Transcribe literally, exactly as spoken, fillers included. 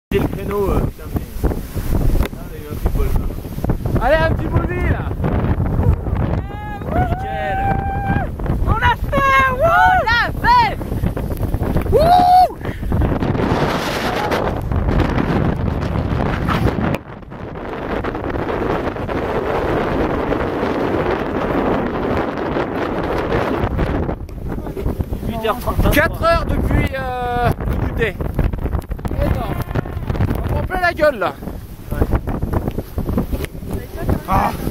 J'ai le créneau, euh, putain, mais. Ah, il y a eu un petit bol là. Allez, un petit body là. Nickel. On l'a fait. On l'a fait. Wouh. huit heures trente. quatre heures depuis euh, le goûter. Énorme. On prend plein la gueule là. Ouais. Ah.